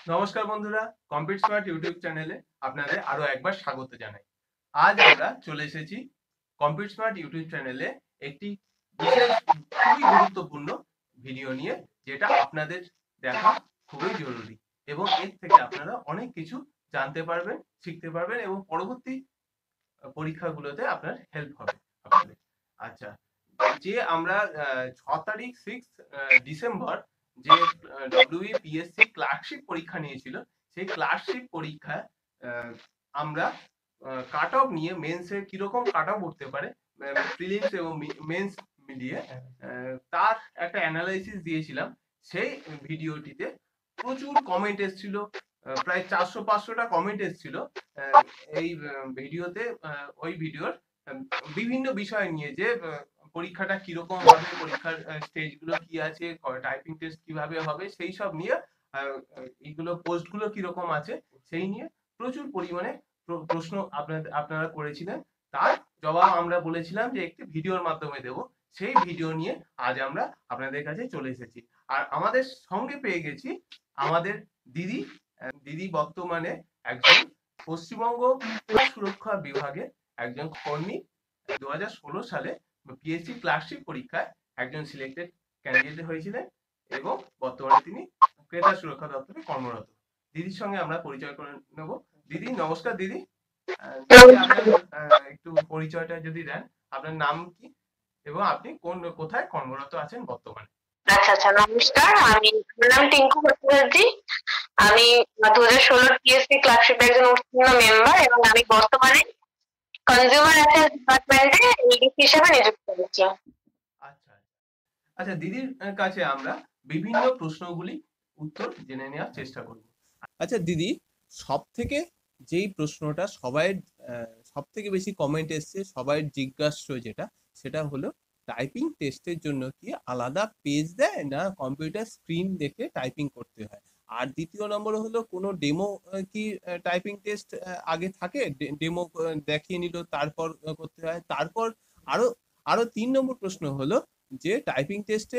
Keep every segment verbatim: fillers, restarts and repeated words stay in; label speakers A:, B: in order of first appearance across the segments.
A: নমস্কার বন্ধুরা, compete smart YouTube চ্যানেলে আপনাদের আরো একবার স্বাগত জানাই। আজ আমরা চলে এসেছি কম্পিট স্মার্ট ইউটিউব চ্যানেলে একটি বিশেষ খুবই গুরুত্বপূর্ণ ভিডিও নিয়ে, যেটা আপনাদের দেখা খুবই জরুরি এবং এর থেকে আপনারা অনেক কিছু জানতে পারবেন, শিখতে পারবেন এবং পরবর্তী পরীক্ষাগুলোতে আপনার হেল্প হবে আপনাদের। আচ্ছা, যে আমরা ছ তারিখ সিক্স ডিসেম্বর যে ডব্লিউবিপিএসসি ক্লার্কশিপ পরীক্ষা নিয়েছিল, সেই ক্লার্কশিপ পরীক্ষায় আহ, আমরা কাট অফ নিয়ে মেন্সে কিরকম কাট অফ উঠতে পারে প্রিলিমস এবং মেন্স মিলিয়ে আহ, তার একটা অ্যানালাইসিস দিয়েছিলাম। সেই ভিডিওটিতে প্রচুর কমেন্ট এসেছিল, আহ, প্রায় চারশো পাঁচশোটা কমেন্ট এসেছিল আহ, এই ভিডিওতে। ওই ভিডিওর বিভিন্ন বিষয় নিয়ে, যে আহ, পরীক্ষাটা কিরকম হবে, পরীক্ষার স্টেজ গুলো কি আছে, টাইপিং টেস্ট কিভাবে হবে, সেই সব নিয়ে আহ, এইগুলো পোস্ট গুলো কিরকম আছে সেই নিয়ে প্রচুর পরিমাণে প্র- প্রশ্ন আপনাদের আপনারা করেছিলেন। তার জবাব আমরা বলেছিলাম যে একটি ভিডিওর মাধ্যমে দেব। সেই ভিডিও নিয়ে আজ আমরা আপনাদের কাছে চলে এসেছি। আর আমাদের সঙ্গে পেয়ে গেছি আমাদের দিদি। আহ, দিদি বর্তমানে একজন পশ্চিমবঙ্গ সুরক্ষা বিভাগের একজন কর্মী। দু হাজার ষোলো সালে পিএসসি ক্লার্কশিপ পরীক্ষায় একজন সিলেক্টেড ক্যান্ডিডেট হয়েছিলেন এবং বর্তমানে তিনি ক্রেতা সুরক্ষা দপ্তরে কর্মরত। দিদির সঙ্গে আমরা পরিচয় করে নেব। দিদি নমস্কার। দিদি আহ, দিদি, আপনার আহ, একটু পরিচয়টা যদি দেন, আপনার নাম কি এবং আপনি কোন কোথায় কর্মরত আছেন বর্তমানে?
B: আচ্ছা আচ্ছা নমস্কার, আমি আমার নাম টিঙ্কু ভট্টাচার্য। আমি দু হাজার ষোলোর পিএসসি ক্লার্কশিপ একজন উত্তীর্ণ মেম্বার এবং আমি বর্তমানে কনজিউমার অ্যাফেয়ার্স ডিপার্টমেন্টে এডিসি হিসেবে নিযুক্ত হয়েছি।
A: আচ্ছা আচ্ছা, দিদির আহ, কাছে আমরা বিভিন্ন প্রশ্নগুলি উত্তর জেনে নেওয়ার চেষ্টা করব। আচ্ছা দিদি, সব থেকে যেই প্রশ্নটা সবাই সব থেকে বেশি কমেন্ট এসছে, সবাই জিজ্ঞাসা যেটা, সেটা হলো টাইপিং টেস্টের জন্য কি আলাদা পেজ দেয়, না কম্পিউটার স্ক্রিন দেখে টাইপিং করতে হয়? আর দ্বিতীয় নম্বর হলো, কোনো ডেমো কি টাইপিং টেস্ট আগে থাকে, ডেমো দেখিয়ে নিল তারপর আহ, করতে হয়? তারপর আরো আরো তিন নম্বর প্রশ্ন হলো যে টাইপিং টেস্টের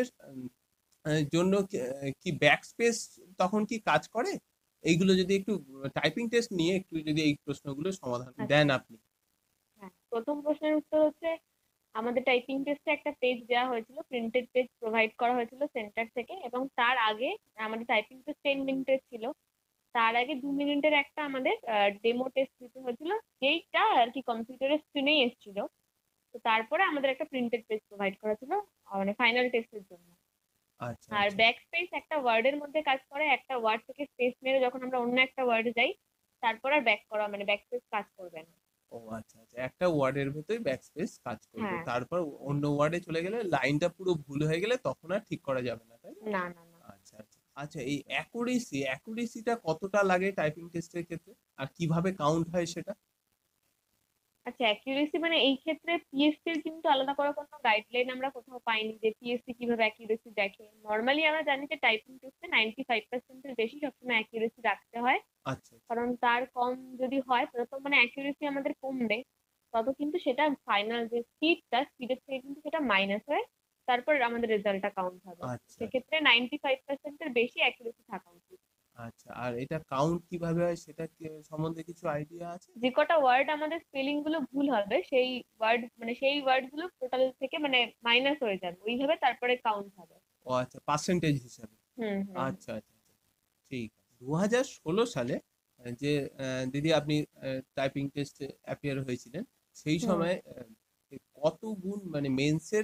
A: জন্য কি কি ব্যাক স্পেস তখন কি কাজ করে? এইগুলো যদি একটু, টাইপিং টেস্ট নিয়ে একটু যদি এই প্রশ্নগুলো সমাধান
B: আচ্ছা,
A: দেন আপনি।
B: হ্যাঁ, প্রথম প্রশ্নের উত্তর হচ্ছে আমাদের টাইপিং টেস্টে একটা পেজ দেওয়া হয়েছিল, প্রিন্টেড পেজ প্রোভাইড করা হয়েছিল সেন্টার থেকে, এবং তার আগে আমাদের টাইপিং টেস্ট টেন মিনিটের ছিল। তার আগে দু মিনিটের একটা আমাদের ডেমো টেস্ট দিতে হয়েছিল, যেইটা আর কি কম্পিউটারের স্ক্রিনেই এসেছিল। তো তারপরে আমাদের একটা প্রিন্টেড পেজ প্রোভাইড করা ছিল আহ, মানে ফাইনাল টেস্টের জন্য।
A: আচ্ছা
B: আর
A: আচ্ছা
B: ব্যাক স্পেস একটা ওয়ার্ডের মধ্যে কাজ করে, একটা ওয়ার্ড থেকে স্পেস মেরে যখন আমরা অন্য একটা ওয়ার্ডে যাই, তারপর আর ব্যাক করা মানে ব্যাক স্পেস কাজ করবে না।
A: ও আচ্ছা আচ্ছা, একটা ওয়ার্ডের ভেতরে ব্যাক স্পেস কাজ করবে,
B: হ্যাঁ,
A: তারপর অন্য ওয়ার্ডে চলে গেলে লাইনটা পুরো ভুল হয়ে গেলে তখন আর ঠিক করা যাবে না, তাই না?
B: না না না।
A: আচ্ছা আচ্ছা আচ্ছা, এই অ্যাকুরেসি অ্যাকুরেসিটা কতটা লাগে টাইপিং টেস্টের ক্ষেত্রে, আর কিভাবে কাউন্ট হয় সেটা?
B: আচ্ছা, অ্যাকিউরেসি মানে এই ক্ষেত্রে পিএসসি এর কিন্তু আলাদা করে কোনো গাইডলাইন আমরা কোথাও পাইনি যে পিএসসি কিভাবে অ্যাকিউরেসি দেখে। নর্মালি আমরা জানি যে টাইপিং টেস্টে নাইনটি ফাইভ পার্সেন্টের বেশি সবসময় অ্যাকিউরেসি রাখতে হয়,
A: আচ্ছা
B: কারণ তার কম যদি হয় তত মানে অ্যাকিউরেসি আমাদের কমবে, তত কিন্তু সেটা ফাইনাল যে স্পিডটা স্পিডের থেকে কিন্তু সেটা মাইনাস হয়ে তারপর আমাদের রেজাল্টটা কাউন্ট হবে।
A: আচ্ছা
B: সেক্ষেত্রে নাইনটি ফাইভ পার্সেন্টের বেশি অ্যাকিউরেসি থাকা উচিত।
A: আচ্ছা, আর এটা কাউন্ট কিভাবে হয় সেটা কি- সম্বন্ধে কিছু আইডিয়া আছে?
B: যে কটা ওয়ার্ড আমাদের স্পেলিং গুলো ভুল হবে, সেই ওয়ার্ড মানে সেই ওয়ার্ড গুলো টোটাল থেকে মানে মাইনাস হয়ে যাবে, ওইভাবে তারপরে কাউন্ট হবে।
A: ও আচ্ছা, পার্সেন্টেজ হিসাবে।
B: হুম হুম।
A: আচ্ছা আচ্ছা আচ্ছা, ঠিক আছে। দু হাজার ষোলো সালে আহ, যে আহ, দিদি আপনি টাইপিং টেস্টে অ্যাপিয়ার হয়েছিলেন, সেই
B: হুম
A: সময় আহ, কত গুণ মানে মেন্সের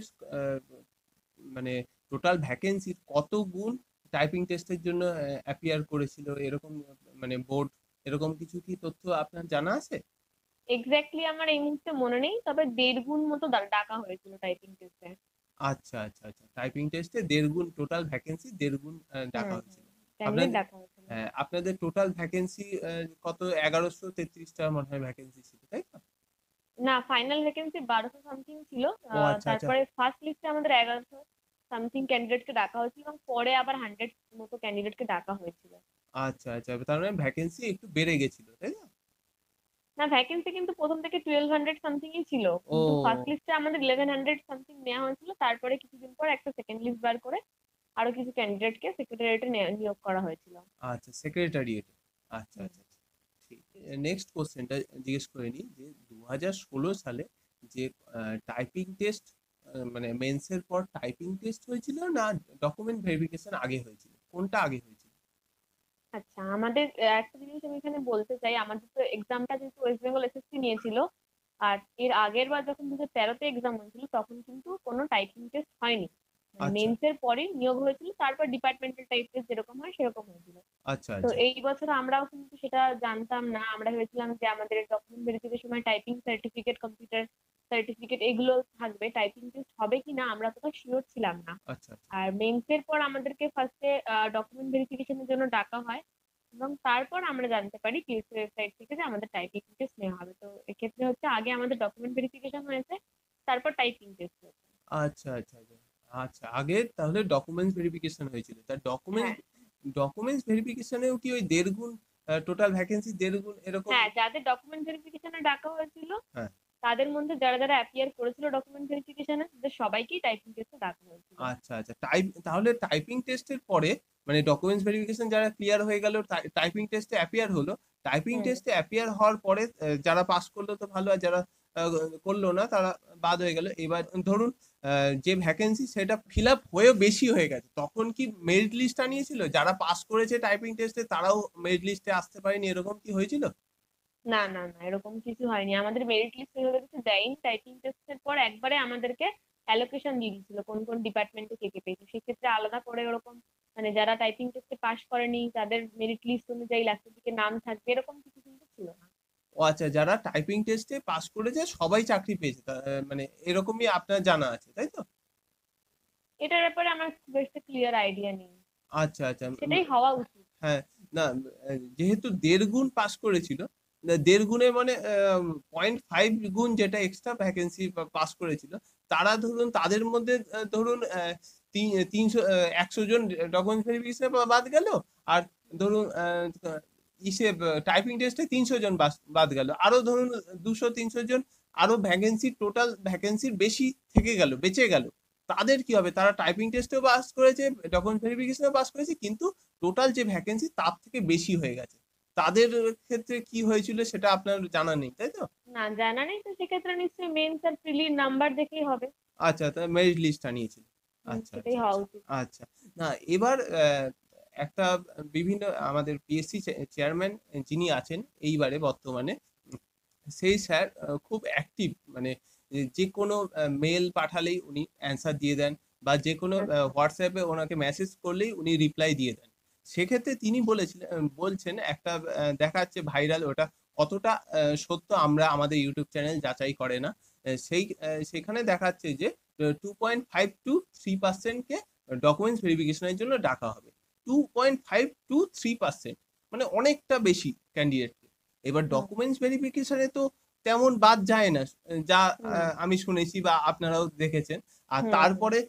A: মানে টোটাল ভ্যাকেন্সির কত গুণ টাইপিং টেস্টের জন্য অ্যাপিয়ার করেছিল, এরকম মানে বোর্ড, এরকম কিছু কি তথ্য আপনার জানা আছে?
B: এক্স্যাক্টলি আমার এই মুহূর্তে মনে নেই, তবে দেড় গুণ মতো ডা- ডাকা হয়েছিল টাইপিং টেস্টে।
A: আচ্ছা আচ্ছা আচ্ছা, টাইপিং টেস্টে দেড় গুণ, টোটাল ভ্যাকেন্সি দেড় গুণ আহ,
B: হুম
A: ডাকা
B: হুম,
A: হয়েছিল।
B: ক্যান্ডিডেট
A: আপনাদের
B: ডাকা হয়েছিল।
A: হ্যাঁ, আপনাদের টোটাল ভ্যাকেন্সি কত? এগারোশো তেত্রিশটা মনে হয় ভ্যাকেন্সি ছিল, তাই তো?
B: না, ফাইনাল ভ্যাকেন্সি বারোশো সামথিং ছিল।
A: ও
B: আহ,
A: আচ্ছা আচ্ছা
B: তারপরে ফার্স্ট লিস্টে আমাদের এগারোশো সামথিং ক্যান্ডিডেটকে ডাকা হয়েছিল এবং পরে আবার হান্ড্রেড মতো ক্যান্ডিডেটকে ডাকা হয়েছিল।
A: আচ্ছা আচ্ছা, তার মানে ভ্যাকেন্সি একটু বেড়ে গেছিল, তাই না?
B: না, ভ্যাকেন্সি কিন্তু প্রথম থেকে টুয়েলভ হান্ড্রেড সামথিংই ছিল, কিন্তু ফার্স্ট
A: ও
B: লিস্টে আমাদের ইলেভেন হান্ড্রেড সামথিং নেওয়া হয়েছিল, তারপরে কিছুদিন পর একটা সেকেন্ড লিস্ট বার করে আরো কিছু ক্যান্ডিডেটকে সেক্রেটারিয়েটে নিয়োগ করা হয়েছিল।
A: আচ্ছা, সেক্রেটারিয়েট। আচ্ছা
B: হুম।
A: আচ্ছা আচ্ছা, ঠিক। নেক্সট কোশ্চেনটা জিজ্ঞেস করে নিই যে দু হাজার ষোলো সালে যে টাইপিং টেস্ট, মানে মেন্সের পর টাইপিং টেস্ট হয়েছিল না ডকুমেন্ট ভেরিফিকেশন আগে হয়েছিল, কোনটা আগে হয়েছিল?
B: আচ্ছা, আমাদের আহ, একটা জিনিস আমি এখানে বলতে চাই, আমাদের তো এক্সামটা যেহেতু ওয়েস্ট বেঙ্গল এসএসসি নিয়েছিল, আর এর আগের বার যখন দু হাজার তেরোতে এক্সাম হয়েছিল তখন কিন্তু কোনো টাইপিং টেস্ট হয়নি। মানে
A: আচ্ছা
B: মেন্সের পরেই নিয়োগ হয়েছিল, তারপর ডিপার্টমেন্টাল টাইপ টেস্ট যেরকম হয় সেরকম হয়েছিল।
A: আচ্ছা
B: তো
A: আচ্ছা
B: এই বছর আমরাও কিন্তু সেটা জানতাম না, আমরা ভেবেছিলাম যে আমাদের ডকুমেন্ট ভেরিফিকেশন সময় টাইপিং সার্টিফিকেট, কম্পিউটার সার্টিফিকেট এগুলো থাকবে, টাইপিং টেস্ট হবে কিনা আমরা তো শিওর ছিলাম না।
A: আচ্ছা আচ্ছা
B: আর মেন্সের পর আমাদেরকে ফার্স্টে ডকুমেন্ট ভেরিফিকেশনের জন্য ডাকা হয়, এবং তারপর আমরা জানতে পারি পিএসসি ওয়েবসাইট থেকে যে আমাদের টাইপিং টেস্ট নেওয়া হবে। তো এক্ষেত্রে হচ্ছে আগে আমাদের ডকুমেন্ট ভেরিফিকেশন হয়েছে, তারপর টাইপিং টেস্ট হয়েছে।
A: আচ্ছা আচ্ছা আচ্ছা আচ্ছা, আগে তাহলে ডকুমেন্টস ভেরিফিকেশন হয়েছিল, তার ডকুমেন্টস
B: হ্যাঁ।
A: ডকুমেন্টস ভেরিফিকেশনেও কি ওই দেড় গুণ, টোটাল ভ্যাকেন্সি দেড় গুণ এরকম?
B: হ্যাঁ, যাদের ডকুমেন্ট ভেরিফিকেশনে ডাকা হয়েছিল
A: হ্যাঁ।
B: তাদের মধ্যে যারা যারা অ্যাপিয়ার করেছিল ডকুমেন্ট ভেরিফিকেশনে, তাদের সবাইকেই টাইপিং টেস্টে ডাকা হয়েছিল।
A: আচ্ছা আচ্ছা, টাইপ তাহলে টাইপিং টেস্টের পরে, মানে ডকুমেন্টস ভেরিফিকেশন যারা ক্লিয়ার হয়ে গেল, টাইপিং টেস্টে অ্যাপিয়ার হলো, টাইপিং
B: হুম।
A: টেস্টে অ্যাপিয়ার হওয়ার পরে আহ, যারা পাস করলো তো ভালো, আর যারা আহ, করলো না তারা বাদ হয়ে গেল। এবার ধরুন আহ, যে ভ্যাকেন্সি সেটা ফিল আপ হয়েও বেশি হয়ে গেছে, তখন কি মেরিট লিস্ট আনিয়েছিল? যারা পাস করেছে টাইপিং টেস্টে তারাও মেরিট লিস্টে আসতে পারেনি, এরকম কি হয়েছিল?
B: না না না, এরকম কিছু হয়নি, আমাদের মেরিট লিস্ট এভাবে কিছু দেয়নি। টাইপিং টেস্টের পর একবারে আমাদেরকে অ্যালোকেশন দিয়ে দিয়েছিল কোন কোন ডিপার্টমেন্টে কে কে পেয়েছে, সেক্ষেত্রে আলাদা করে ওরকম মানে যারা টাইপিং টেস্টে পাশ করেনি তাদের মেরিট লিস্ট অনুযায়ী লাস্টের দিকে নাম থাকবে এরকম কিছু কিন্তু ছিল না।
A: ও আচ্ছা, যারা টাইপিং টেস্টে পাস করেছে সবাই চাকরি পেয়েছে, তা- আহ, মানে এরকমই আপনার জানা আছে, তাই তো?
B: এটার ব্যাপারে আমার খুব একটা ক্লিয়ার আইডিয়া নেই।
A: আচ্ছা আচ্ছা,
B: সেটাই হওয়া উচিত।
A: হ্যাঁ। না, আহ, যেহেতু দেড় গুণ পাস করেছিল, না, দেড় গুণে মানে পয়েন্ট ফাইভ গুণ যেটা এক্সট্রা ভ্যাকেন্সি পাস করেছিল, তারা ধরুন তাদের মধ্যে আহ, ধরুন আহ, তিন- তিনশো আহ, একশো জন ডকুমেন্ট ভেরিফিকেশনে বাদ গেল, আর ধরুন আহ, ইসে টাইপিং টেস্টে তিনশো জন বাস- বাদ গেল, আরো ধরুন দুশো তিনশো জন আরো ভ্যাকেন্সি, টোটাল ভ্যাকেন্সির বেশি থেকে গেল, বেঁচে গেল। তাদের কি হবে? তারা টাইপিং টেস্টেও পাস করেছে, ডকুমেন্ট ভেরিফিকেশনেও পাস করেছে, কিন্তু টোটাল যে ভ্যাকেন্সি তার থেকে বেশি হয়ে গেছে, তাদের ক্ষেত্রে কি হয়েছিল সেটা আপনার জানা নেই, তাই তো?
B: না, জানা নেই তো সেক্ষেত্রে নিশ্চয়ই মেন্স আর প্রিলির নাম্বার দেখেই হবে।
A: আচ্ছা, তা মেরিট লিস্ট আনিয়েছিল।
B: হুম,
A: আচ্ছা
B: সেটাই
A: আচ্ছা
B: হওয়া
A: আচ্ছা
B: উচিত।
A: আচ্ছা। না, এবার আহ, একটা বিভিন্ন আমাদের পিএসসি চেয়ারম্যান যিনি আছেন এইবারে বর্তমানে, উম, সেই স্যার খুব অ্যাক্টিভ, মানে যে যে কোনো মেল পাঠালেই উনি অ্যান্সার দিয়ে দেন, বা যে কোনো
B: আচ্ছা।
A: হোয়াটসঅ্যাপে ওনাকে মেসেজ করলেই উনি রিপ্লাই দিয়ে দেন। সেক্ষেত্রে তিনি বলেছিলেন, আহ, বলছেন একটা আহ, দেখা যাচ্ছে ভাইরাল, ওটা কতটা আহ, সত্য আমরা আমাদের ইউটিউব চ্যানেল যাচাই করে না। আহ, সেই আহ, সেখানে দেখাচ্ছে যে two point five two three পার্সেন্টকে ডকুমেন্টস ভেরিফিকেশনের জন্য ডাকা হবে। Two point five two three percent মানে অনেকটা বেশি ক্যান্ডিডেটকে। এবার
B: হুম।
A: ডকুমেন্টস ভেরিফিকেশনে তো তেমন বাদ যায় না, যা
B: হুম।
A: আহ, আমি শুনেছি বা আপনারাও দেখেছেন। আর
B: হুম। হুম।
A: তারপরে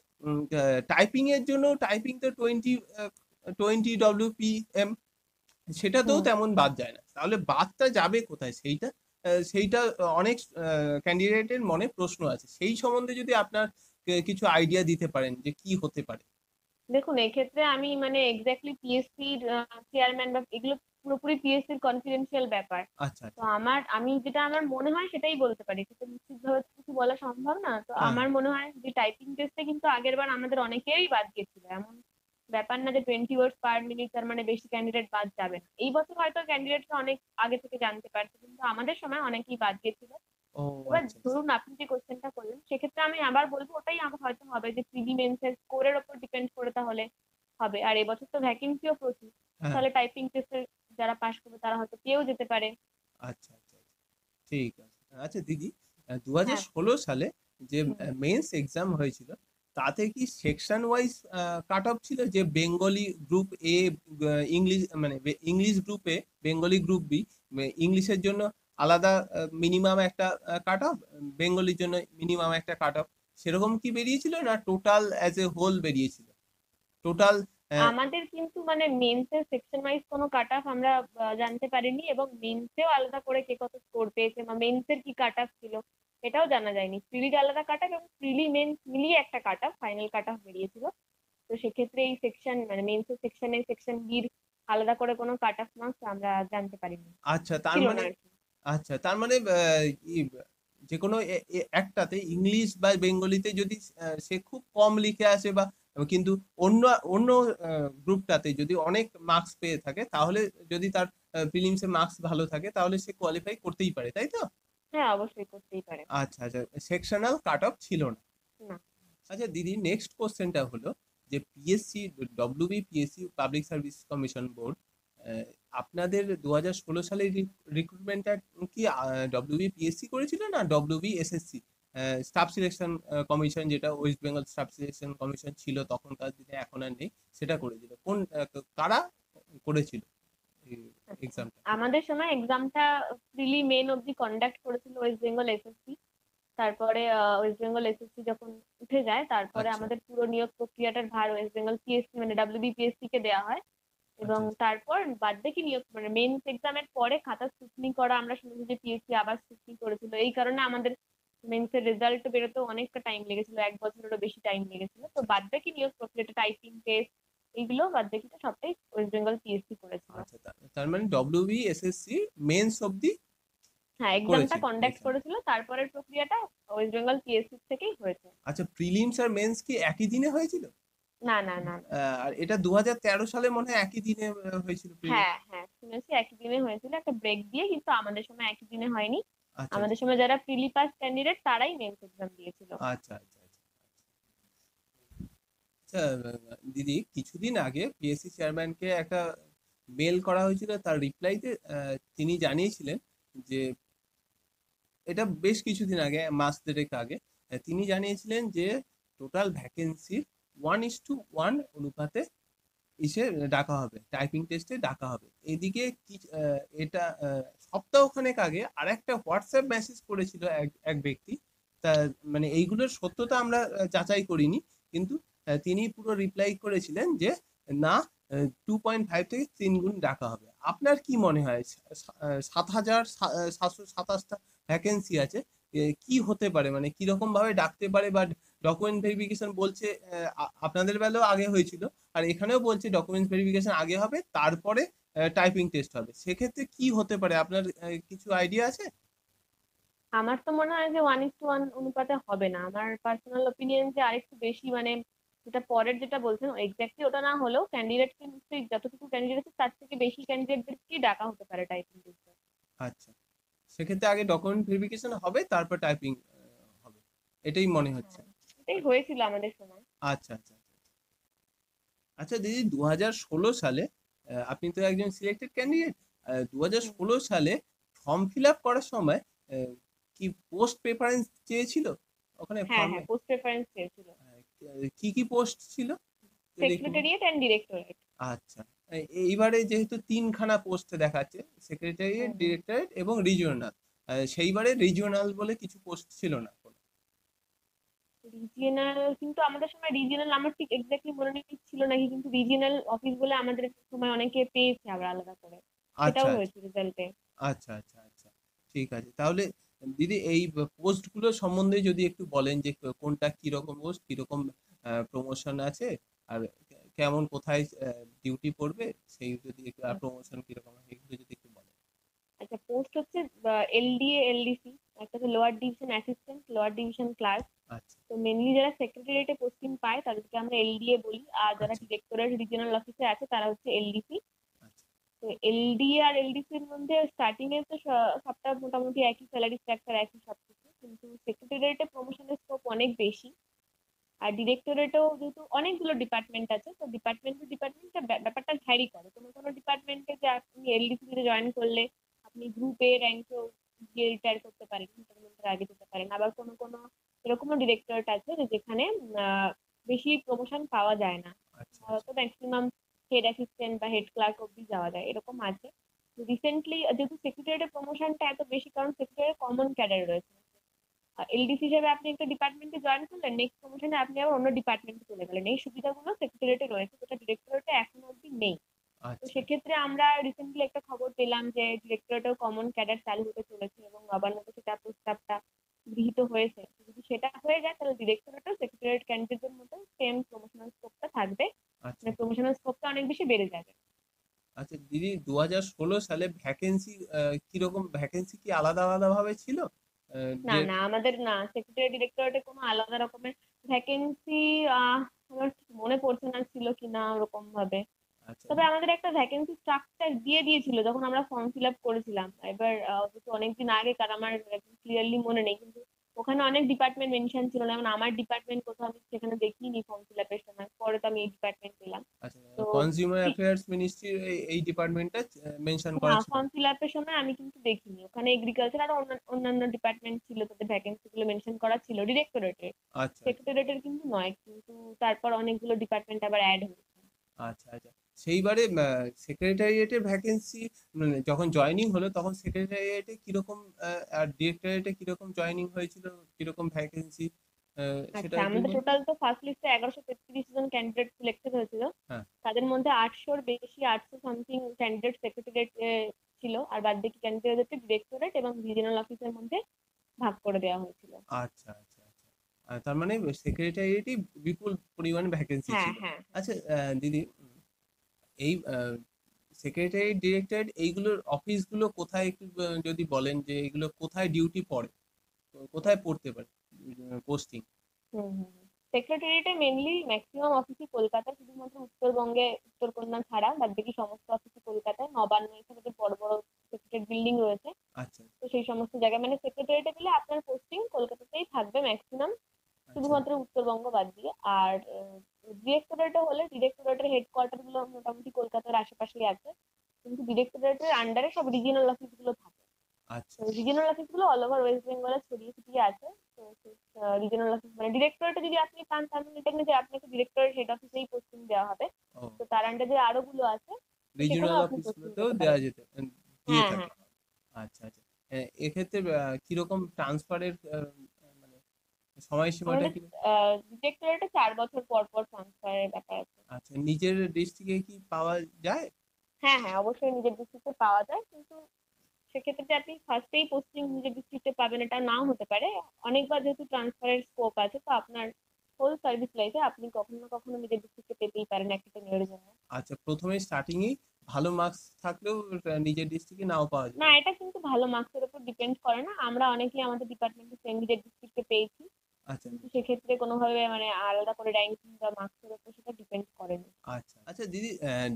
A: টাইপিং এর জন্য, টাইপিং তো twenty twenty W P M, সেটাতেও
B: হুম।
A: তেমন বাদ যায় না, তাহলে বাদটা যাবে কোথায় সেইটা, আহ, সেইটা অনেক ক্যান্ডিডেটের মনে প্রশ্ন আছে, সেই সম্বন্ধে যদি আপনার আহ, কিছু আইডিয়া দিতে পারেন যে কি হতে পারে।
B: দেখুন, এক্ষেত্রে আমি মানে এক্স্যাক্টলি পিএসসির চেয়ারম্যান বা এগুলো পুরোপুরি পিএসসির কনফিডেন্সিয়াল ব্যাপার।
A: আচ্ছা
B: তো
A: আচ্ছা।
B: আমার আমি যেটা আমার মনে হয় সেটাই বলতে পারি, কিন্তু নিশ্চিত ভাবে তো কিছু বলা সম্ভব না। তো
A: হ্যাঁ
B: আমার মনে হয় যে টাইপিং টেস্টে কিন্তু আগের বার আমাদের অনেকেরই বাদ গেছিল, এমন ব্যাপার না যে টোয়েন্টি ওয়ার্ডস পার মিনিট তার মানে বেশি ক্যান্ডিডেট বাদ যাবে না। এই বছর হয়তো ক্যান্ডিডেটরা অনেক আগে থেকে জানতে পারছে, কিন্তু আমাদের সময় অনেকেই বাদ গেছিল।
A: ও
B: এবার
A: আচ্ছা আচ্ছা।
B: ধরুন আপনি যে কোশ্চেনটা করলেন সেক্ষেত্রে আমি আবার বলবো ওটাই আমার হয়তো হবে যে প্রিলি মেন্সের স্কোরের ওপর ডিপেন্ড করে তাহলে হবে। আর এবছর তো ভ্যাকেন্সিও প্রচুর,
A: হ্যাঁ।
B: তাহলে টাইপিং টেস্টে যারা পাশ করবে তারা হয়তো পেয়েও যেতে পারে।
A: আচ্ছা আচ্ছা আচ্ছা, ঠিক আছে। আচ্ছা দিদি, দু হাজার
B: হ্যাঁ।
A: ষোলো সালে যে
B: হুম।
A: মেন্স এক্সাম হয়েছিল, তাতে কি সেকশন ওয়াইজ কাট অফ ছিল, যে বেঙ্গলি গ্রুপ এ ইংলিশ, মানে ইংলিশ গ্রুপে বেঙ্গলি গ্রুপ বি, ইংলিশের জন্য আলাদা মিনিমাম একটা কাট অফ, বেঙ্গলির জন্য মিনিমাম একটা কাট অফ, সেরকম কি বেরিয়েছিল, না টোটাল অ্যাজ এ হোল বেরিয়েছিল? টোটাল।
B: আমাদের কিন্তু মানে মেন্সের সেকশন ওয়াইজ কোনো কাট অফ আমরা আহ, জানতে পারিনি, এবং মেন্সেও আলাদা করে কে কত স্কোর পেয়েছে বা মেন্সের কি কাট অফ ছিল এটাও জানা যায়নি। প্রিলির আলাদা কাট অফ এবং প্রিলি মেন্স মিলিয়ে একটা cut off, final cut off বেরিয়েছিল। তো সেক্ষেত্রে এই সেকশন মানে মেন্স সেকশনে সেকশন বির আলাদা করে কোনো কাট অফ মার্কস আমরা জানতে পারিনি,
A: আচ্ছা, তার
B: ছিল না
A: মানে
B: আর কি।
A: আচ্ছা তার মানে আহ, ই, যে কোনো এ- এ- একটাতে ইংলিশ বা বেঙ্গলিতে যদি আহ, সে খুব কম লিখে আসে বা কিন্তু অন্য অন্য গ্রুপটাতে যদি অনেক মার্কস পেয়ে থাকে, তাহলে যদি তার প্রিলিমসে মার্কস ভালো থাকে তাহলে সে কোয়ালিফাই করতেই পারে, তাই তো?
B: হ্যাঁ, অবশ্যই করতেই পারে।
A: আচ্ছা আচ্ছা, সেকশনাল কাট অফ ছিল না।
B: না।
A: আচ্ছা দিদি, নেক্সট কোশ্চেনটা হলো যে PSC, WB PSC public service commission board, আপনাদের দু হাজার ষোলো সালের রিক্রুটমেন্টটা কি ডব্লিউবি পিএসসি করেছিল না WB SSC staff selection commission, যেটা West Bengal staff selection commission ছিল তখনকার দিনে, এখন আর নেই, সেটা করেছিল? কোন আহ, কারা করেছিল
B: আচ্ছা,
A: এক্সামটা?
B: আমাদের সময় এক্সামটা প্রিলি মেন অব্দি কন্ডাক্ট করেছিল ওয়েস্ট বেঙ্গল এসএসসি। তারপরে ওয়েস্ট বেঙ্গল এসএসসি যখন উঠে যায়, তারপরে
A: আচ্ছা
B: আমাদের পুরো নিয়োগ প্রক্রিয়াটার ভার ওয়েস্ট বেঙ্গল পিএসসি মানে ডাব্লিউবিপিএসসি কে দেওয়া হয়। এবং
A: আচ্ছা
B: তারপর বাদ বাকি নিয়োগ মানে মেন্স এক্সামের পরে খাতা স্ক্রুটনি করা, আমরা শুনেছি যে পিএসসি আবার স্ক্রুটনি করেছিল, এই কারণে আমাদের মেন্সের রেজাল্ট বেরোতে অনেকটা টাইম লেগেছিল, এক বছরেরও বেশি টাইম লেগেছিল। তো
A: আচ্ছা
B: বাদ বাকি নিয়োগ প্রক্রিয়াটা টাইপিং টেস্ট এইগুলো বাদ বাকিটা সবটাই ওয়েস্ট বেঙ্গল পিএসসি করেছিল।
A: আচ্ছা, তা- তার মানে ডব্লিউবি এসএসসি মেন্স অব্দি
B: হ্যাঁ, এক্সামটা
A: করেছিল
B: কন্ডাক্ট
A: এখানে?
B: করেছিল, তারপরের প্রক্রিয়াটা ওয়েস্ট বেঙ্গল পিএসসি থেকেই হয়েছে।
A: আচ্ছা, প্রিলিমস আর মেন্স কি একই দিনে হয়েছিল?
B: না, না, না, না।
A: আহ, আর এটা দু হাজার তেরো সালে মনে হয় একই দিনে আহ, হয়েছিল প্রিলিমস।
B: হ্যাঁ, হ্যাঁ, শুনেছি একই দিনে হয়েছিল, একটা ব্রেক দিয়ে, কিন্তু আমাদের সময় একই দিনে হয়নি।
A: আচ্ছা
B: আমাদের সময় যারা প্রিলি পাস ক্যান্ডিডেট তারাই মেন্স এক্সাম দিয়েছিল।
A: আচ্ছা আচ্ছা আচ্ছা আচ্ছা আহ, দিদি, কিছুদিন আগে পিএসসি চেয়ারম্যানকে একটা মেল করা হয়েছিল, তার রিপ্লাইতে তিনি জানিয়েছিলেন যে, এটা বেশ কিছুদিন আগে, মাস দেড়েক আগে, আহ, তিনি জানিয়েছিলেন যে টোটাল ভ্যাকেন্সির ওয়ান ইস টু ওয়ান অনুপাতে ইসে ডাকা হবে, টাইপিং টেস্টে ডাকা হবে। এদিকে কি আহ, এটা আহ, সপ্তাহখানেক আগে আর একটা হোয়াটসঅ্যাপ মেসেজ করেছিল এক এক ব্যক্তি। তা মানে এইগুলোর সত্যতা আমরা আহ, যাচাই করিনি, কিন্তু আহ, তিনি পুরো রিপ্লাই করেছিলেন যে না, টু পয়েন্ট ফাইভ থেকে তিন গুণ ডাকা হবে। আপনার কি মনে হয়, সা- আহ, সাত হাজার সা- আহ, সাতশো সাতাশটা ভ্যাকেন্সি আছে, এ, কি হতে পারে, মানে কিরকম ভাবে ডাকতে পারে? বা ডকুমেন্ট ভেরিফিকেশন বলছে আহ, আ- আপনাদের বেলাও আগে হয়েছিল, আর এখানেও বলছে ডকুমেন্টস ভেরিফিকেশন আগে হবে, তারপরে টাইপিং টেস্ট হবে। সেক্ষেত্রে কি হতে পারে, আপনার আহ, কিছু আইডিয়া আছে?
B: আমার তো মনে হয় যে ওয়ান ইস টু ওয়ান অনুপাতে হবে না, আমার পার্সোনাল ওপিনিয়ন যে আরেকটু বেশি মানে যেটা পরের যেটা বলছেন এক্স্যাক্টলি ওটা না হলেও ক্যান্ডিডেটকে নিশ্চয়ই যতটুকু ক্যান্ডিডেট আছে তার থেকে বেশি ক্যান্ডিডেটদেরকেই ডাকা হতে পারে টাইপিং টেস্টে।
A: আচ্ছা, সেক্ষেত্রে আগে ডকুমেন্ট ভেরিফিকেশন হবে, তারপর টাইপিং হবে, এটাই মনে হচ্ছে।
B: হ্যাঁ, এটাই হয়েছিল আমাদের সময়।
A: আচ্ছা আচ্ছা আচ্ছা আচ্ছা দিদি, দু হাজার ষোলো সালে আহ, আপনি তো একজন সিলেক্টেড ক্যান্ডিডেট, দু হাজার
B: হুম।
A: ষোলো সালে ফর্ম ফিল আপ করার সময় আহ, কি পোস্ট প্রেফারেন্স চেয়েছিল ওখানে
B: হ্যাঁ,
A: ফর্মে?
B: হ্যাঁ, পোস্ট প্রেফারেন্স চেয়েছিল।
A: কি কি পোস্ট ছিল যদি একটু বল-
B: সেক্রেটারিয়েট অ্যান্ড ডিরেক্টরেট।
A: আচ্ছা, এই- এইবারে যেহেতু তিনখানা পোস্ট দেখাচ্ছে, সেক্রেটারিয়েট,
B: হুম, হুম।
A: ডিরেক্টরেট এবং রিজিওনাল, সেইবারে রিজিওনাল বলে কিছু পোস্ট ছিল না কোনো।
B: রিজিয়নাল কিন্তু আমাদের সময় রিজিয়নাল আমার ঠিক এক্স্যাক্টলি মনে নেই ছিল নাকি, কিন্তু রিজিয়নাল অফিস বলে আমাদের সময় অনেকে পেয়েছে আবার আলাদা করে,
A: আচ্ছা
B: সেটাও
A: আচ্ছা
B: হয়েছে রেজাল্টে।
A: আচ্ছা আচ্ছা আচ্ছা ঠিক আছে, তাহলে দিদি এই পোস্ট গুলো সম্বন্ধে যদি একটু বলেন যে কোনটা কিরকম পোস্ট, কিরকম প্রমোশন আছে, আর কে- কেমন কোথায় ডিউটি পড়বে, সেই যদি একটু, আর প্রমোশন কিরকম আছে, এগুলো যদি একটু বলেন।
B: আচ্ছা, পোস্ট হচ্ছে এলডিএ, এলডিসি, একটা হচ্ছে lower division assistant, lower division clerk.
A: আচ্ছা
B: তো মেনলি যারা সেক্রেটারিয়েটে পোস্টিং পায় তাদেরকে আমরা এলডিএ বলি, আর যারা
A: আচ্ছা
B: ডিরেক্টরেট রিজিয়নাল অফিসে আছে তারা হচ্ছে এলডিসি।
A: আচ্ছা
B: তো এলডিএ আর এলডিসির মধ্যে স্টার্টিং এ তো স- সবটা মোটামুটি একই, স্যালারি স্ট্রাকচার একই সবকিছু, কিন্তু সেক্রেটারিয়েটে প্রমোশনের স্কোপ অনেক বেশি। আর ডিরেক্টরেটেও যেহেতু অনেকগুলো ডিপার্টমেন্ট আছে, তো ডিপার্টমেন্ট টু ডিপার্টমেন্ট ব্যাপারটা ভ্যারি করে। কোনো কোনো ডিপার্টমেন্টে যে আপনি এলডিসি তে জয়েন করলে আপনি গ্রুপ এ র্যাঙ্কেও গিয়ে রিটায়ার করতে পারেন, রিটায়ারমেন্টের আগে যেতে পারেন। আবার কোনো কোনো এরকমও ডিরেক্টরেট আছে যে যেখানে আহ, বেশি প্রমোশন পাওয়া যায় না,
A: আচ্ছা আচ্ছা
B: হয়তো ম্যাক্সিমাম হেড অ্যাসিস্ট্যান্ট বা হেড ক্লার্ক অব্দি যাওয়া যায়, এরকম আছে। রিসেন্টলি যেহেতু সেক্রেটারিয়েটের প্রমোশনটা এত বেশি, কারণ সেক্রেটারি কমন ক্যাডার রয়েছে। এলডিসি হিসেবে আপনি একটা ডিপার্টমেন্টে জয়েন করলেন, নেক্সট প্রমোশনে আপনি আবার অন্য ডিপার্টমেন্টে চলে গেলেন, এই সুবিধাগুলো সেক্রেটারিয়েটে রয়েছে যেটা ডিরেক্টরেটে এখনো অব্দি নেই। তো
A: আচ্ছা
B: সেক্ষেত্রে আমরা রিসেন্টলি একটা খবর পেলাম যে ডিরেক্টরেটেও কমন ক্যাডার চালু হতে চলেছে এবং নবান্নতে সেটা প্রস্তাবটা গৃহীত হয়েছে। তো যদি সেটা হয়ে যায় তাহলে ডিরেক্টরেটও সেক্রেটারিয়েট ক্যান্ডিডেটদের মতো সেম প্রমোশনাল স্কোপটা থাকবে। অনেক বেশি বেড়ে যাবে।
A: আচ্ছা দিদি, দু হাজার ষোলো সালে ভ্যাকেন্সি কিরকম, ভ্যাকেন্সি কি আলাদা আলাদা ভাবে ছিল? আহ,
B: না
A: যে
B: না আমাদের না, সেক্রেটারি ডিরেক্টরেটে কোনো আলাদা রকমের ভ্যাকেন্সি আমার ঠিক মনে পড়ছে না ছিল কিনা ওরকম ভাবে।
A: আচ্ছা
B: তবে আমাদের একটা ভ্যাকেন্সি স্ট্রাকচার দিয়ে দিয়েছিল যখন আমরা ফর্ম ফিল আপ করেছিলাম। এবার আহ, অবশ্য অনেকদিন আগে, কারণ আমার ক্লিয়ারলি মনে নেই, কিন্তু ওখানে অনেক ডিপার্টমেন্ট মেনশন ছিল না। যেমন আমার ডিপার্টমেন্ট কোথাও আমি সেখানে দেখিনি ফর্ম ফিল আপের সময়, পরে তো আমি এই ডিপার্টমেন্ট পেলাম।
A: আচ্ছা,
B: তো
A: কনজিউমার অ্যাফেয়ার্স মিনিস্ট্রির এই ডিপার্টমেন্টটা মেনশন
B: না,
A: করা ছিল।
B: ফর্ম ফিল আপের সময় আমি কিন্তু দেখিনি। ওখানে এগ্রিকালচার আর অন্য- অন্যান্য ডিপার্টমেন্ট ছিল, তাদের ভ্যাকেন্সি গুলো মেনশন করা ছিল ডিরেক্টরেটের।
A: আচ্ছা আচ্ছা
B: সেক্রেটারিয়েটের কিন্তু নয়, কিন্তু তারপর অনেকগুলো ডিপার্টমেন্ট আবার অ্যাড হয়েছে।
A: আচ্ছা আচ্ছা সেইবারে সেক্রেটারিয়েটের ভ্যাকেন্সি মানে যখন জয়েনিং হলো তখন সেক্রেটারিয়েটে কিরকম আহ, আর ডিরেক্টরেটে কিরকম জয়েনিং হয়েছিল, কিরকম ভ্যাকেন্সি সেটা
B: আচ্ছা,
A: একটু
B: আমাদের
A: বলুন।
B: টোটাল তো ফার্স্ট লিস্টে এগারোশো তেত্রিশ জন ক্যান্ডিডেট সিলেক্টেড হয়েছিল।
A: হ্যাঁ।
B: তাদের মধ্যে আটশোর বেশি, আটশো সামথিং ক্যান্ডিডেট সেক্রেটারিয়েট ছিল, আর বাদ বাকি ক্যান্ডিডেটকে ডিরেক্টরেট এবং রিজিওনাল অফিসের মধ্যে ভাগ করে দেওয়া হয়েছিল।
A: আচ্ছা আচ্ছা আচ্ছা আহ, তার মানে সেক্রেটারিয়েটই বিপুল পরিমাণ ভ্যাকেন্সি
B: হ্যাঁ
A: ছিল।
B: হ্যাঁ।
A: আচ্ছা আহ, দিদি, এই সেক্রেটারি ডিরেক্টরেট এইগুলোর অফিসগুলো কোথায় একটু আহ, যদি বলেন যে এগুলো কোথায় ডিউটি পড়ে, কোথায় পড়তে পারে পোস্টিং?
B: হুম হুম। সেক্রেটারিয়েটে মেনলি ম্যাক্সিমাম অফিসই কলকাতায়, শুধুমাত্র উত্তরবঙ্গে উত্তরকন্যা ছাড়া বাদ বাকি সমস্ত অফিসই কলকাতায়। নবান্ন এখানে যে বড় বড় সেক্রেটারিয়েট বিল্ডিং রয়েছে,
A: আচ্ছা
B: তো সেই সমস্ত জায়গায় মানে সেক্রেটারিয়েটে গেলে আপনার পোস্টিং কলকাতাতেই থাকবে ম্যাক্সিমাম,
A: আচ্ছা
B: শুধুমাত্র উত্তরবঙ্গ বাদ দিয়ে। আর ডিরেক্টরেটে হলে ডিরেক্টরেটের হেডকোয়ার্টার গুলো মোটামুটি কলকাতার আশেপাশেই আছে, কিন্তু ডিরেক্টরেটের আন্ডারে সব রিজিওনাল অফিস গুলো থাকে।
A: আচ্ছা
B: রিজিওনাল অফিস গুলো অল ওভার ওয়েস্ট বেঙ্গলে ছড়িয়ে ছিটিয়ে আছে। তো রিজিওনাল অফিস মানে ডিরেক্টরেটে যদি আপনি পান, তার মানে এটা না যে আপনাকে ডিরেক্টরেট হেড অফিসেই পোস্টিং দেওয়া হবে।
A: ও,
B: তো তার আন্ডারে যে আরো গুলো আছে, তো সেখানেও
A: রিজিওনাল
B: আপনি পোস্টিং
A: অফিসগুলোতেও
B: পেতে
A: দেওয়া
B: পারেন।
A: যেতে আহ, দিয়ে
B: হ্যাঁ
A: থাকে।
B: হ্যাঁ।
A: আচ্ছা আচ্ছা আহ, এক্ষেত্রে আহ, কিরকম ট্রান্সফারের মানে সময়সীমাটা
B: আমাদের
A: কি?
B: ডিরেক্টরেটে চার বছর পর পর ট্রান্সফারের ব্যাপার আছে।
A: আচ্ছা, নিজের ডিস্ট্রিক্টে কি পাওয়া যায়?
B: হ্যাঁ হ্যাঁ, অবশ্যই নিজের ডিস্ট্রিক্টে পাওয়া যায়, কিন্তু সেক্ষেত্রে যে আপনি ফার্স্টেই পোস্টিং নিজের ডিস্ট্রিক্টে পাবেন এটা নাও হতে পারে। অনেকবার যেহেতু ট্রান্সফারের স্কোপ আছে, তো আপনার হোল সার্ভিস লাইফে আপনি কখনো না কখনো নিজের ডিস্ট্রিক্টে পেতেই পারেন একটা টেনিয়রের জন্য।
A: আচ্ছা, প্রথমে স্টার্টিং এ ভালো মার্কস থাকলেও আহ, নিজের ডিস্ট্রিক্টে নাও পাওয়া
B: না,
A: যেতে পারে।
B: এটা কিন্তু ভালো মার্কসের উপর ডিপেন্ড করে না। আমরা অনেকেই আমাদের ডিপার্টমেন্টে সেম নিজের ডিস্ট্রিক্টে পেয়েছি,
A: আচ্ছা
B: কিন্তু সেক্ষেত্রে কোনোভাবে মানে আলাদা করে র্যাঙ্কিং বা মার্কসের উপর সেটা ডিপেন্ড করেনি।
A: আচ্ছা আচ্ছা দিদি,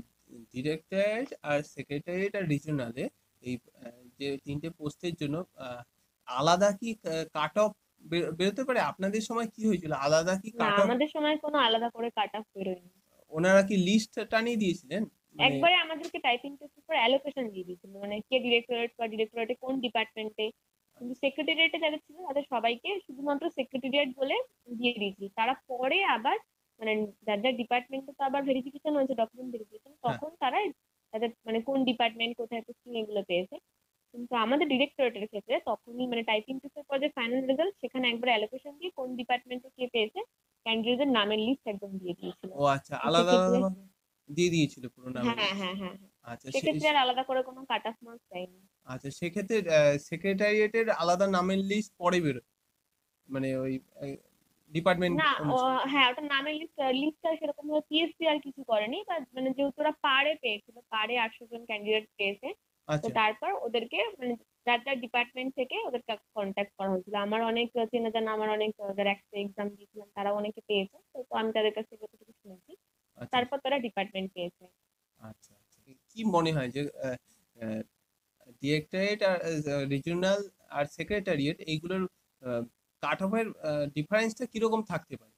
A: ডিরেক্টরেট আর সেক্রেটারিয়েট আর রিজিওনালে এই আহ, যে তিনটে পোস্টের জন্য আহ, আলাদা কি কাট অফ বেরোতে পারে? আপনাদের সময় কি হয়েছিল, আলাদা কি
B: না,
A: কাট অফ?
B: আমাদের সময় কোনো আলাদা করে কাট অফ বেরোয়নি।
A: ওনারা কি লিস্ট টানিয়ে দিয়েছিলেন মানে?
B: একবারে আমাদেরকে টাইপিং টেস্টের পর অ্যালোকেশন দিয়ে দিয়েছিল, মানে কে ডিরেক্টরেট বা ডিরেক্টরেটে কোন ডিপার্টমেন্টে। কিন্তু সেক্রেটারিয়েটে যারা ছিল তাদের সবাইকে শুধুমাত্র সেক্রেটারিয়েট বলে দিয়ে দিয়েছিল। তারা পরে আবার মানে যার যার ডিপার্টমেন্টে তো আবার ভেরিফিকেশন হয়েছে, ডকুমেন্ট ভেরিফিকেশন,
A: হ্যাঁ।
B: তখন তারা তাদের মানে কোন ডিপার্টমেন্ট কোথায় পোস্টিং এগুলো পেয়েছে। কিন্তু আমাদের ডিরেক্টরেটের ক্ষেত্রে তখনই মানে টাইপিং টেস্টের পর যে ফাইনাল রেজাল্ট, সেখানে একবার অ্যালোকেশন দিয়ে কোন ডিপার্টমেন্টে কে পেয়েছে ক্যান্ডিডেটের নামের লিস্ট একদম দিয়ে দিয়েছিল।
A: ও আচ্ছা,
B: তো
A: আলাদা
B: সেক্ষেত্রে
A: আলাদা ভাবে দিয়ে দিয়েছিল পুরো নামের
B: হ্যাঁ
A: list।
B: হ্যাঁ হ্যাঁ হ্যাঁ,
A: আচ্ছা সে
B: সেক্ষেত্রে আর আলাদা করে কোনো কাট অফ মার্কস দেয়নি।
A: আচ্ছা সেক্ষেত্রে সেক্রেটারিয়েটের আলাদা নামের লিস্ট পরে বেরোয়, মানে ওই ডিপার্টমেন্ট
B: না, ও,
A: অনুসারে?
B: হ্যাঁ, ওটা নামের লিস্ট লিস্টটা সেরকম ভাবে পিএসসি আর কিছু করেনি, বা মানে যেহেতু ওরা পাড়ে পেয়েছিল, পাড়ে আটশো জন ক্যান্ডিডেট পেয়েছে। তো
A: আচ্ছা
B: তারপর ওদেরকে মানে যার যার ডিপার্টমেন্ট থেকে ওদেরকে কন্ট্যাক্ট করা হয়েছিল। আমার অনেক চেনা জানা, আমার অনেক যারা একটা এক্সাম দিয়েছিলাম তারা অনেকে পেয়েছে, তো তো আমি তাদের কাছ থেকে যতটুকু শুনেছি।
A: আচ্ছা
B: তারপর তারা ডিপার্টমেন্ট পেয়েছে।
A: আচ্ছা আচ্ছা কি মনে হয় যে ডিরেক্টরেট আর রিজিওনাল আর সেক্রেটারিয়েট এইগুলোর কাট অফের ডিফারেন্সটা কিরকম থাকতে পারে?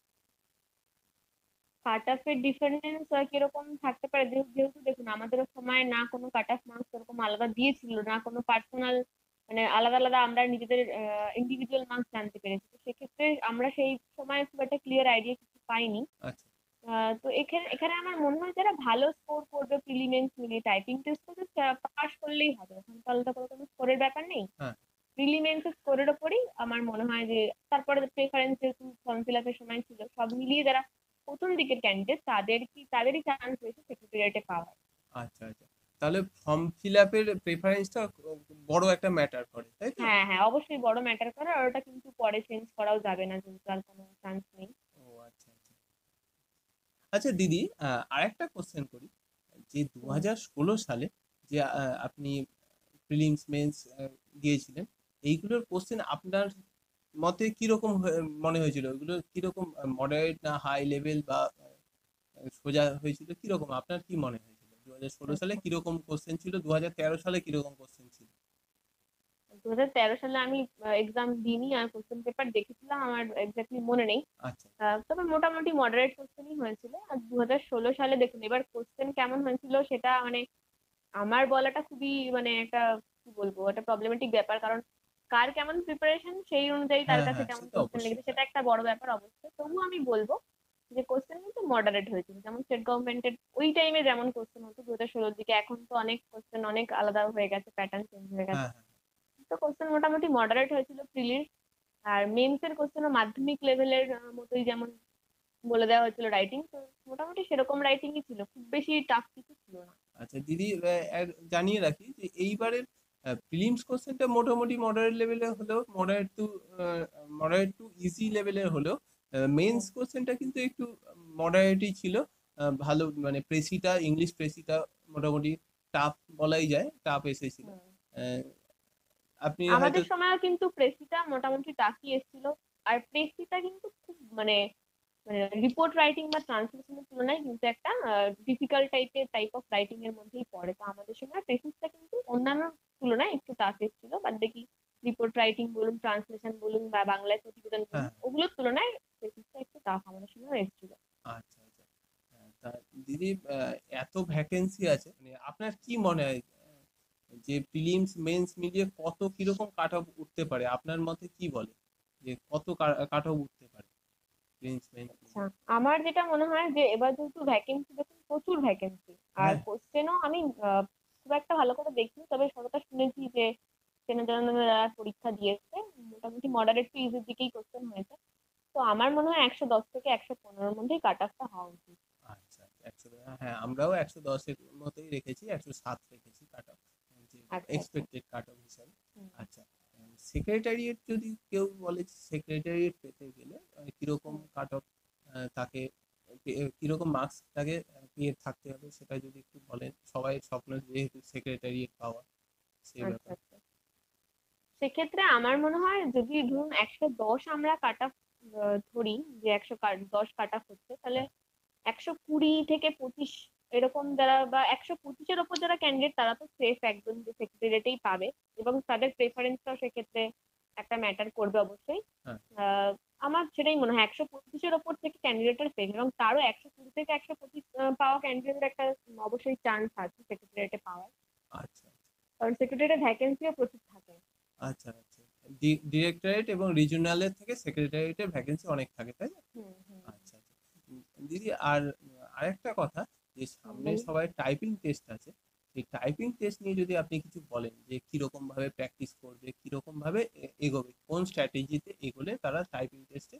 B: কাট অফের ডিফারেন্স কিরকম থাকতে পারে, যেহেতু যেহেতু দেখুন আমাদের সময় না কোনো কাট অফ মার্কস এরকম আলাদা দিয়েছিল, না কোনো পার্সোনাল মানে আলাদা আলাদা আমরা নিজেদের ইন্ডিভিজুয়াল মার্কস জানতে পেরেছি। তো সেক্ষেত্রে আমরা সেই সময় খুব একটা ক্লিয়ার আইডিয়া কিছু পাইনি।
A: আচ্ছা
B: আহ, তো এখানে এখানে আমার মনে হয় যারা ভালো স্কোর করবে প্রিলিমিনস মিলিয়ে টাইপিং টেস্ট তো পাস করলেই হবে, ওখানে তো আলাদা করে কোনো স্কোরের ব্যাপার নেই।
A: হ্যাঁ।
B: প্রিলিমিনস স্কোরের ওপরই আমার মনে হয় যে, তারপরে প্রেফারেন্স যেহেতু ফর্ম ফিল আপের সময় ছিল, সব মিলিয়ে যারা প্রথম দিকের ক্যান্ডিডেট তাদের কি তাদেরই চান্স রয়েছে সেক্রেটারিয়েটে পাওয়ার।
A: আচ্ছা আচ্ছা তাহলে ফর্ম ফিল আপের প্রেফারেন্সটা বড় একটা ম্যাটার করে, তাই তো?
B: হ্যাঁ হ্যাঁ, অবশ্যই বড় ম্যাটার করে, আর ওটা কিন্তু পরে চেঞ্জ করাও যাবে না, কিন্তু আর কোনো চান্স নেই।
A: ও আচ্ছা আচ্ছা আচ্ছা দিদি, আহ, আরেকটা কোশ্চেন করি, যে দু
B: হুম।
A: হাজার ষোলো সালে যে আহ, আপনি প্রিলিমস মেন্স দিয়েছিলেন, এইগুলোর কোশ্চেন আপনার মতে কিরকম হয়ে- মনে হয়েছিল? ওইগুলো কিরকম, মডারেট না হাই লেভেল, বা আহ, সোজা হয়েছিল? কিরকম আপনার কি মনে হয়েছিল দু হাজার ষোলো সালে
B: আচ্ছা,
A: কিরকম কোশ্চেন ছিল, দু হাজার তেরো সালে কিরকম কোশ্চেন ছিল?
B: দু হাজার তেরো সালে আমি এক্সাম দিইনি, আর কোশ্চেন পেপার দেখেছিলাম, আমার এক্স্যাক্টলি মনে নেই।
A: আচ্ছা।
B: আহ, তবে মোটামুটি মডারেট কোশ্চেনই হয়েছিল। আর দু হাজার ষোলো সালে দেখুন, এবার কোশ্চেন কেমন হয়েছিল সেটা মানে আমার বলাটা খুবই মানে একটা, কি বলবো, একটা প্রবলেমেটিক ব্যাপার। কারণ কার কেমন প্রিপারেশন সেই অনুযায়ী তার
A: হ্যাঁ,
B: কাছে
A: হ্যাঁ, সে
B: কেমন
A: তো
B: কোশ্চেন
A: অবশ্যই,
B: লেগেছে
A: হ্যাঁ।
B: সেটা একটা বড় ব্যাপার অবশ্যই। তবুও আমি বলবো যে কোশ্চেন কিন্তু মডারেট হয়েছিল। যেমন স্টেট গভর্নমেন্টের ওই টাইমে যেমন কোশ্চেন হতো দু হাজার ষোলোর দিকে, এখন তো অনেক কোশ্চেন অনেক আলাদা হয়ে গেছে, প্যাটার্ন চেঞ্জ হয়ে গেছে।
A: হ্যাঁ, হ্যাঁ,
B: তো কোশ্চেন মোটামুটি মডারেট হয়েছিল প্রিলির। আর মেন্স এর কোশ্চেনও মাধ্যমিক লেভেলের মতোই, যেমন বলে দেওয়া হয়েছিল রাইটিং, তো মোটামুটি সেরকম রাইটিংই ছিল, খুব বেশি টাফ কিছু ছিল না।
A: আচ্ছা দিদি, আহ, এক- জানিয়ে রাখি যে এইবারের প্রিলিমস কোশ্চেনটা মোটামুটি মডারেট লেভেলের হলেও, moderate to moderate to easy লেভেলের হলেও, মেন্স
B: হুম।
A: কোশ্চেনটা কিন্তু একটু মডারেটই ছিল। আহ, ভালো, মানে প্রেসিটা, ইংলিশ প্রেসিটা মোটামুটি টাফ বলাই যায়, টাফ এসেছিল।
B: হুম।
A: আহ, আপনি হয়তো।
B: আমাদের সময়ও কিন্তু প্রেসিটা মোটামুটি টাফই এসেছিল। আর প্রেসিটা কিন্তু খুব মানে মানে রিপোর্ট রাইটিং বা ট্রান্সলেশনের তুলনায় কিন্তু একটা ডিফিকাল্ট টাইপের টাইপ অফ রাইটিং এর মধ্যেই পড়ে। তো আমাদের সময় প্রেসিসটা কিন্তু অন্যান্য তুলনায় একটু টাফ এসেছিল। বাদ বাকি রিপোর্ট রাইটিং বলুন, ট্রান্সলেশন বলুন, বা বাংলায় প্রতিবেদন বলুন,
A: হ্যাঁ।
B: ওগুলোর তুলনায় প্রেসিসটা একটু টাফ আমাদের সময় এসেছিল।
A: আচ্ছা, আচ্ছা। আহ, তা দিদি, আহ, এত ভ্যাকেন্সি আছে, মানে আপনার কি মনে হয় আহ, যে প্রিলিমস মেন্স মিলিয়ে কত কিরকম কাট অফ উঠতে পারে? আপনার মতে কি বলে যে কত কাট অফ উঠতে পারে প্রিলিমস মেন্স
B: আচ্ছা,
A: মিলিয়ে?
B: আমার যেটা মনে হয় যে এবার যেহেতু ভ্যাকেন্সি দেখুন প্রচুর ভ্যাকেন্সি, আর
A: হ্যাঁ।
B: কোশ্চেনও আমি আহ, খুব একটা ভালো করে দেখিনি, তবে সততা শুনেছি যে চেনা জানা যারা পরীক্ষা দিয়েছে মোটামুটি মডারেট টু ইজির দিকেই কোশ্চেন হয়েছে। তো আমার মনে হয় একশো দশ থেকে একশো পনেরোর মধ্যেই কাট অফটা হওয়া উচিত।
A: আচ্ছা, একশো, হ্যাঁ, আমরাও একশো দশের মতোই রেখেছি, একশো সাত রেখেছি কাট অফ, যে
B: আচ্ছা, আচ্ছা।
A: এক্সপেক্টেড কাট অফ হিসাবে।
B: হুম।
A: আচ্ছা, সেক্রেটারিয়েট যদি কেউ বলে, সেক্রেটারিয়েট পেতে গেলে আহ, কিরকম
B: হুম।
A: কাট অফ তাকে, পে- কিরকম মার্কস তাকে আহ, পেয়ে থাকতে হবে, সেটা যদি একটু বলেন। সবাই স্বপ্ন যেহেতু সেক্রেটারিয়েট পাওয়া, সেই
B: আচ্ছা,
A: ব্যাপারে।
B: আচ্ছা। সেক্ষেত্রে আমার মনে হয় যদি ধরুন একশো দশ আমরা কাট অফ ধরি, যে একশো দশ কাট অফ হচ্ছে, তাহলে
A: হ্যাঁ।
B: একশো কুড়ি থেকে পঁচিশ এরকম যারা, বা একশো পঁচিশের ওপর যারা ক্যান্ডিডেট, তারা তো সেফ একদম যে সেক্রেটারিয়েটেই পাবে। এবং তাদের প্রেফারেন্সটাও সেক্ষেত্রে একটা ম্যাটার করবে অবশ্যই।
A: হ্যাঁ।
B: আহ, আমার সেটাই মনে হয় একশো পঁচিশের ওপর থেকে ক্যান্ডিডেটের সেফ, এবং তারও একশো কুড়ি থেকে একশো পঁচিশ আহ, পাওয়া ক্যান্ডিডেটের একটা অবশ্যই চান্স আছে সেক্রেটারিয়েটে পাওয়ার।
A: আচ্ছা,
B: কারণ সেক্রেটারিয়েটে ভ্যাকেন্সিও প্রচুর থাকে।
A: আচ্ছা, আচ্ছা। ডিরেক্টরেট এবং রিজিওনালের থেকে সেক্রেটারিয়েটের ভ্যাকেন্সি অনেক থাকে, তাই না?
B: হুম, হুম,
A: আচ্ছা, আচ্ছা। উম, দিদি, আর উম, আরেকটা কথা, যে
B: হুম,
A: সামনে
B: বলুন।
A: সবাই টাইপিং টেস্ট আছে, সেই টাইপিং টেস্ট নিয়ে যদি আপনি কিছু বলেন, যে কিরকম ভাবে প্র্যাকটিস করবে, কিরকম ভাবে এ- এগোবে, কোন স্ট্র্যাটেজিতে এগোলে তারা টাইপিং টেস্টে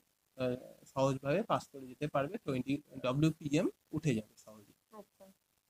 A: সহজভাবে পাস করে যেতে পারবে, টোয়েন্টি ডব্লিউপিএম উঠে যাবে সহজে।
B: আচ্ছা,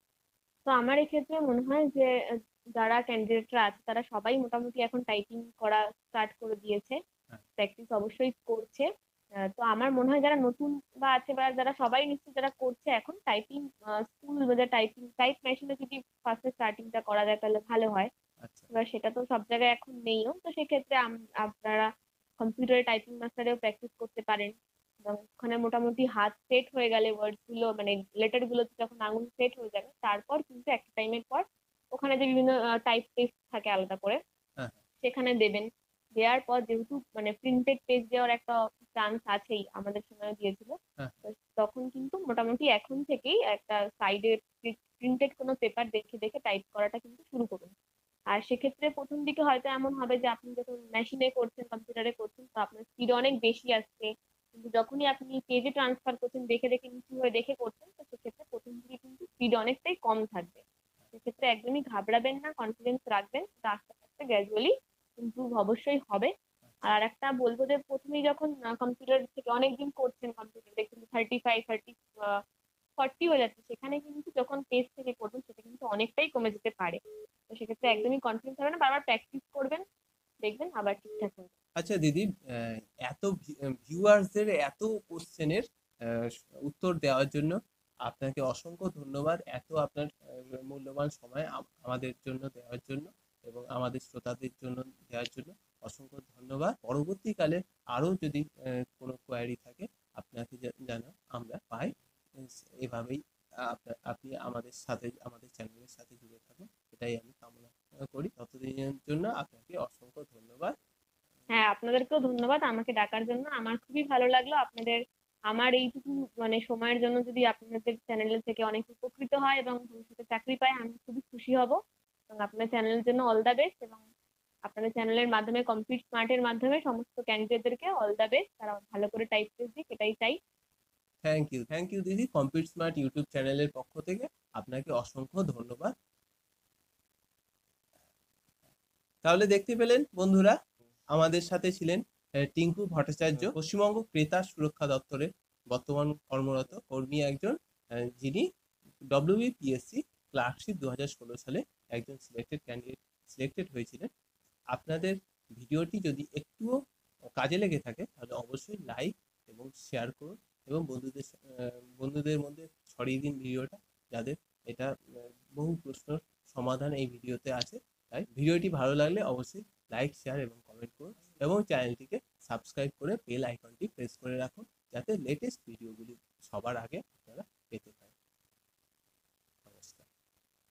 B: তো আমার এক্ষেত্রে মনে হয় যে আহ, যারা ক্যান্ডিডেটরা আছে তারা সবাই মোটামুটি এখন টাইপিং করা স্টার্ট করে দিয়েছে,
A: হ্যাঁ।
B: প্র্যাকটিস অবশ্যই করছে। আহ, তো আমার মনে হয় যারা নতুন বা আছে, বা যারা সবাই নিশ্চয়ই যারা করছে এখন টাইপিং স্কুল বা টাইপিং টাইপ মেশিনে যদি ফার্স্টে স্টার্টিংটা করা যায় তাহলে ভালো হয়।
A: আচ্ছা।
B: এবার সেটা তো সব জায়গায় এখন নেইও, তো সেক্ষেত্রে আম- আপনারা কম্পিউটারে টাইপিং মাস্টারেও প্র্যাকটিস করতে পারেন। এবং ওখানে মোটামুটি হাত সেট হয়ে গেলে ওয়ার্ড গুলো মানে লেটার গুলোতে যখন আঙুল সেট হয়ে যাবে, তারপর কিন্তু একটা টাইমের পর ওখানে যে বিভিন্ন টাইপ টেস্ট থাকে আলাদা করে,
A: হ্যাঁ,
B: সেখানে দেবেন। দেওয়ার পর যেহেতু মানে প্রিন্টেড পেজ দেওয়ার একটা চান্স আছেই, আমাদের সময় দিয়েছিল,
A: হ্যাঁ।
B: তো তখন কিন্তু মোটামুটি এখন থেকেই একটা সাইডে প্রিন্টেড কোনো পেপার দেখে দেখে টাইপ করাটা কিন্তু শুরু করুন। আর সেক্ষেত্রে প্রথম দিকে হয়তো এমন হবে যে আপনি যখন মেশিনে করছেন, কম্পিউটারে করছেন, তো আপনার স্পিড অনেক বেশি আসছে। কিন্তু যখনই আপনি পেজে ট্রান্সফার করছেন, দেখে দেখে নিচু হয়ে দেখে করছেন, তো সেক্ষেত্রে প্রথম দিকে কিন্তু স্পিড অনেকটাই কম থাকবে। সেক্ষেত্রে একদমই ঘাবড়াবেন না, কনফিডেন্স রাখবেন, তা আস্তে আস্তে গ্র্যাজুয়ালি ইমপ্রুভ অবশ্যই হবে।
A: আচ্ছা,
B: আর একটা বলবো যে প্রথমেই যখন কম্পিউটার থেকে অনেকদিন করছেন, কম্পিউটার দেখবেন থার্টি ফাইভ থার্টি ফর্টি হয়ে যাচ্ছে, সেখানে কিন্তু যখন পেজ থেকে করবেন সেটা কিন্তু অনেকটাই কমে যেতে পারে। তো সেক্ষেত্রে একদমই কনফিডেন্স হবে না, বারবার প্র্যাকটিস করবেন, দেখবেন আবার ঠিকঠাক হয়ে যাবে।
A: আচ্ছা দিদি, আহ, এত ভিউয়ার্সদের এত কোশ্চেনের উত্তর দেওয়ার জন্য আপনাকে অসংখ্য ধন্যবাদ এত আপনার আহ, মূল্যবান সময় আম- আমাদের জন্য দেওয়ার জন্য এবং আমাদের শ্রোতাদের জন্য দেওয়ার জন্য অসংখ্য ধন্যবাদ। পরবর্তীকালে আরো যদি আহ, কোনো কোয়ারি থাকে আপনাকে জা- জানা আমরা পাই। উম, এভাবেই আপনার আপনি আমাদের সাথে আমাদের চ্যানেলের সাথে জুড়ে থাকুন, এটাই আমি কামনা আহ, করি। ততদিনের জন্য আপনাকে অসংখ্য ধন্যবাদ।
B: হ্যাঁ, আপনাদেরকেও ধন্যবাদ আমাকে ডাকার জন্য। আমার খুবই ভালো লাগলো আপনাদের আমার এইটুকু মানে সময়ের জন্য যদি আপনাদের চ্যানেল থেকে অনেক উপকৃত হয় এবং ভবিষ্যতে চাকরি পায়, আমি খুবই খুশি হব। এবং আপনাদের চ্যানেলের জন্য অল দ্য বেস্ট। এবং আপনাদের চ্যানেলের মাধ্যমে কমপ্লিট স্মার্টের মাধ্যমে সমস্ত ক্যান্ডিডেটদেরকে অল দ্য বেস্ট, তারা ভালো করে টাইপ টেস্ট দিক, এটাই চাই।
A: থ্যাংক ইউ থ্যাংক ইউ দিদি, কম্পিউট স্মার্ট ইউটিউব চ্যানেলের পক্ষ থেকে আপনাকে অসংখ্য ধন্যবাদ। তাহলে দেখতে পেলেন বন্ধুরা, আমাদের সাথে ছিলেন আহ, টিঙ্কু ভট্টাচার্য, পশ্চিমবঙ্গ ক্রেতা সুরক্ষা দপ্তরের বর্তমান কর্মরত কর্মী একজন, আহ, যিনি ডব্লিউবিপিএসসি ক্লার্কশিপ দু হাজার ষোলো সালে একজন সিলেক্টেড ক্যান্ডিডেট সিলেক্টেড হয়েছিলেন। আপনাদের ভিডিওটি যদি একটুও কাজে লেগে থাকে তাহলে অবশ্যই লাইক এবং শেয়ার করুন এবং বন্ধুদের সা- আহ, বন্ধুদের মধ্যে ছড়িয়ে দিন ভিডিওটা, যাদের এটা আহ, বহু প্রশ্নের সমাধান এই ভিডিওতে আছে। তাই ভিডিওটি ভালো লাগলে অবশ্যই লাইক শেয়ার এবং কমেন্ট করুন এবং চ্যানেলটিকে সাবস্ক্রাইব করে বেল আইকনটি প্রেস করে রাখুন, যাতে লেটেস্ট ভিডিওগুলি সবার আগে আপনারা পেতে পারেন।